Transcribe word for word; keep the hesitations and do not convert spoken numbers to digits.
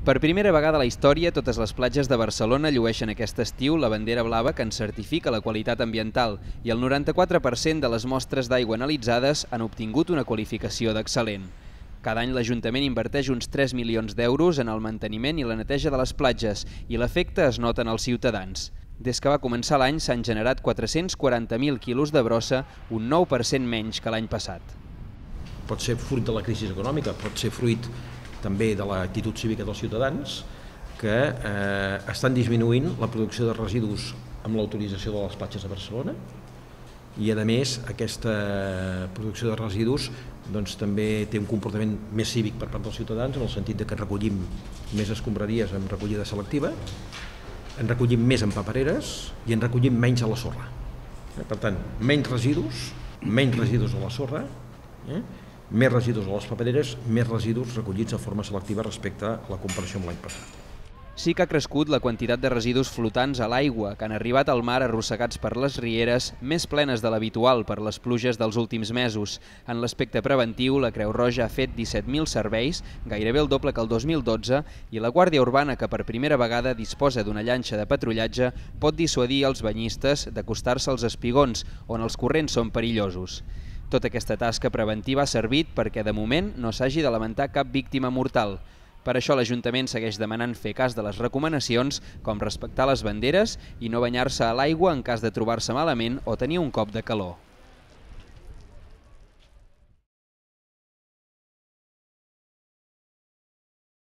Per primera vegada a la història, totes les platges de Barcelona llueixen aquest estiu la bandera blava que ens certifica la qualitat ambiental i el noranta-quatre per cent de les mostres d'aigua analitzades han obtingut una qualificació d'excel·lent. Cada any l'Ajuntament inverteix uns tres milions d'euros en el manteniment i la neteja de les platges i l'efecte es nota en els ciutadans. Des que va començar l'any s'han generat quatre-cents quaranta mil quilos de brossa, un nou per cent menys que l'any passat. Pot ser fruit de la crisi econòmica, pot ser fruit també de l'actitud cívica dels ciutadans que eh, estan disminuint la producció de residus amb l'autorització de les platges de Barcelona i, a més, aquesta producció de residus doncs, també té un comportament més cívic per part dels ciutadans en el sentit de que recollim més escombraries amb recollida selectiva, en recollim més en papereres i en recollim menys a la sorra. Per tant, menys residus, menys residus a la sorra, eh? més residus a les papereres, més residus recollits de forma selectiva respecte a la comparació amb l'any passat. Sí que ha crescut la quantitat de residus flotants a l'aigua, que han arribat al mar arrossegats per les rieres, més plenes de l'habitual per les pluges dels últims mesos. En l'aspecte preventiu, la Creu Roja ha fet disset mil serveis, gairebé el doble que el dos mil dotze, i la Guàrdia Urbana, que per primera vegada disposa d'una llanxa de patrullatge, pot dissuadir els banyistes d'acostar-se als espigons, on els corrents són perillosos. Tota aquesta tasca preventiva ha servit perquè, de moment, no s'hagi de lamentar cap víctima mortal. Per això l'Ajuntament segueix demanant fer cas de les recomanacions, com respectar les banderes i no banyar-se a l'aigua en cas de trobar-se malament o tenir un cop de calor.